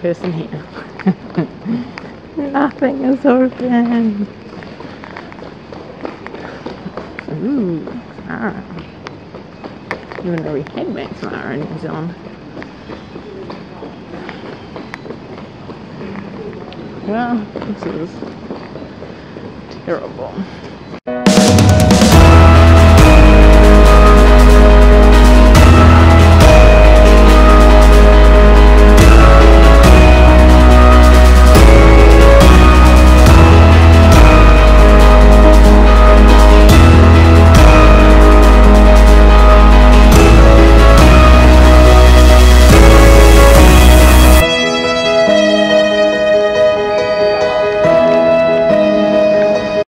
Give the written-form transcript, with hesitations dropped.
person here. Nothing is open. Ooh, Zara. Even though we handbags Zara in New Zealand. Well, this is terrible.